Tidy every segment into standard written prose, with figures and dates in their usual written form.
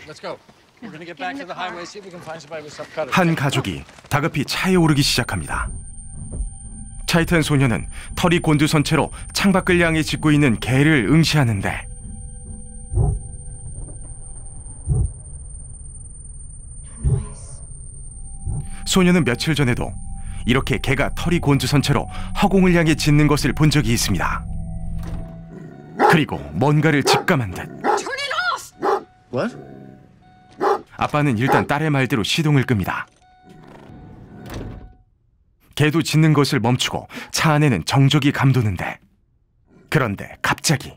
한 가족이 다급히 차에 오르기 시작합니다. 차에 탄 소녀는 털이 곤두선 채로 창밖을 향해 짖고 있는 개를 응시하는데 소녀는 며칠 전에도 이렇게 개가 털이 곤두선 채로 허공을 향해 짖는 것을 본 적이 있습니다. 그리고 뭔가를 직감한 듯 What? 아빠는 일단 딸의 말대로 시동을 끕니다. 개도 짖는 것을 멈추고 차 안에는 정적이 감도는데 그런데 갑자기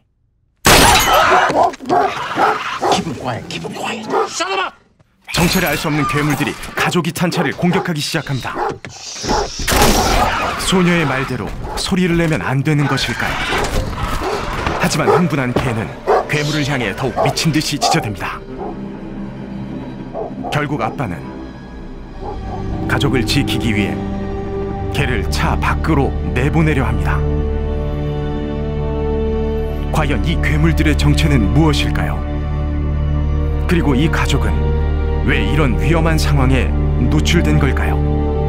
정체를 알 수 없는 괴물들이 가족이 탄 차를 공격하기 시작합니다. 소녀의 말대로 소리를 내면 안 되는 것일까요? 하지만 흥분한 개는 괴물을 향해 더욱 미친 듯이 짖어댑니다. 결국 아빠는 가족을 지키기 위해 개를 차 밖으로 내보내려 합니다. 과연 이 괴물들의 정체는 무엇일까요? 그리고 이 가족은 왜 이런 위험한 상황에 노출된 걸까요?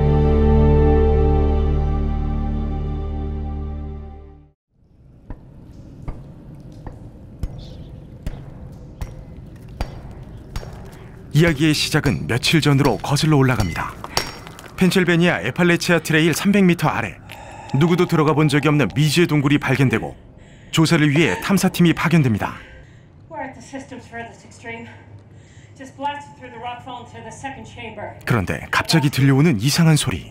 이야기의 시작은 며칠 전으로 거슬러 올라갑니다. 펜실베니아 에팔레치아 트레일 300m 아래 누구도 들어가 본 적이 없는 미지의 동굴이 발견되고 조사를 위해 탐사팀이 파견됩니다. 그런데 갑자기 들려오는 이상한 소리.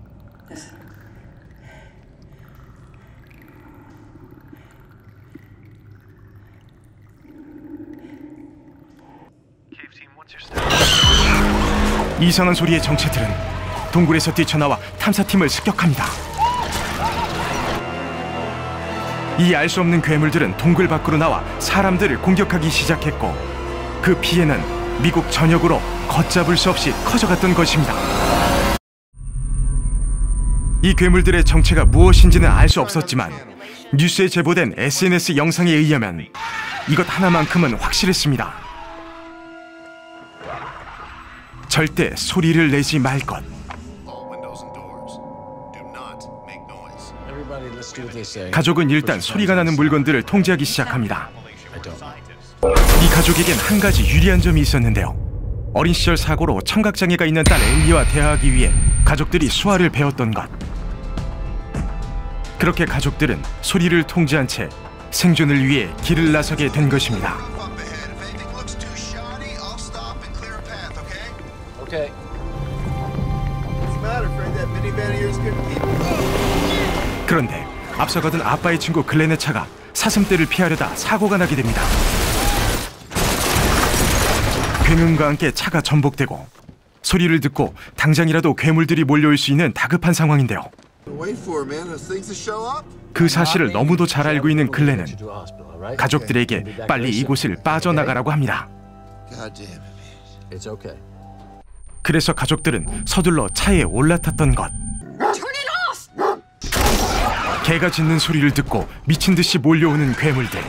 이상한 소리의 정체들은 동굴에서 뛰쳐나와 탐사팀을 습격합니다. 이 알 수 없는 괴물들은 동굴 밖으로 나와 사람들을 공격하기 시작했고 그 피해는 미국 전역으로 걷잡을 수 없이 커져갔던 것입니다. 이 괴물들의 정체가 무엇인지는 알 수 없었지만 뉴스에 제보된 SNS 영상에 의하면 이것 하나만큼은 확실했습니다. 절대 소리를 내지 말 것. 가족은 일단 소리가 나는 물건들을 통제하기 시작합니다. 이 가족에겐 한 가지 유리한 점이 있었는데요. 어린 시절 사고로 청각장애가 있는 딸 엘리와 대화하기 위해 가족들이 수화를 배웠던 것. 그렇게 가족들은 소리를 통제한 채 생존을 위해 길을 나서게 된 것입니다. 그런데 앞서가던 아빠의 친구 글렌의 차가 사슴떼를 피하려다 사고가 나게 됩니다. 굉음과 함께 차가 전복되고 소리를 듣고 당장이라도 괴물들이 몰려올 수 있는 다급한 상황인데요. 그 사실을 너무도 잘 알고 있는 글렌은 가족들에게 빨리 이곳을 빠져나가라고 합니다. 그래서 가족들은 서둘러 차에 올라탔던 것. 개가 짖는 소리를 듣고 미친 듯이 몰려오는 괴물들.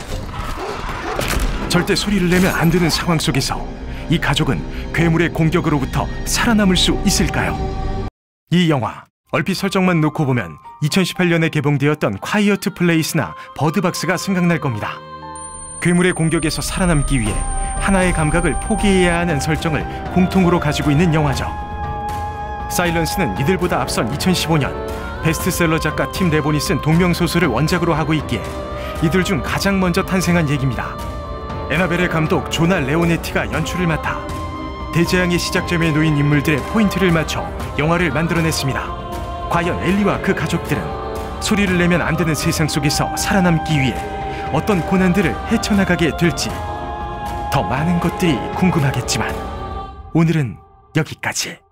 절대 소리를 내면 안 되는 상황 속에서 이 가족은 괴물의 공격으로부터 살아남을 수 있을까요? 이 영화 얼핏 설정만 놓고 보면 2018년에 개봉되었던 콰이어트 플레이스나 버드박스가 생각날 겁니다. 괴물의 공격에서 살아남기 위해 하나의 감각을 포기해야 하는 설정을 공통으로 가지고 있는 영화죠. 사일런스는 이들보다 앞선 2015년 베스트셀러 작가 팀 레본이 쓴 동명소설을 원작으로 하고 있기에 이들 중 가장 먼저 탄생한 얘기입니다. 에나벨의 감독 조나 레오네티가 연출을 맡아 대재앙의 시작점에 놓인 인물들의 포인트를 맞춰 영화를 만들어냈습니다. 과연 엘리와 그 가족들은 소리를 내면 안 되는 세상 속에서 살아남기 위해 어떤 고난들을 헤쳐나가게 될지 더 많은 것들이 궁금하겠지만 오늘은 여기까지.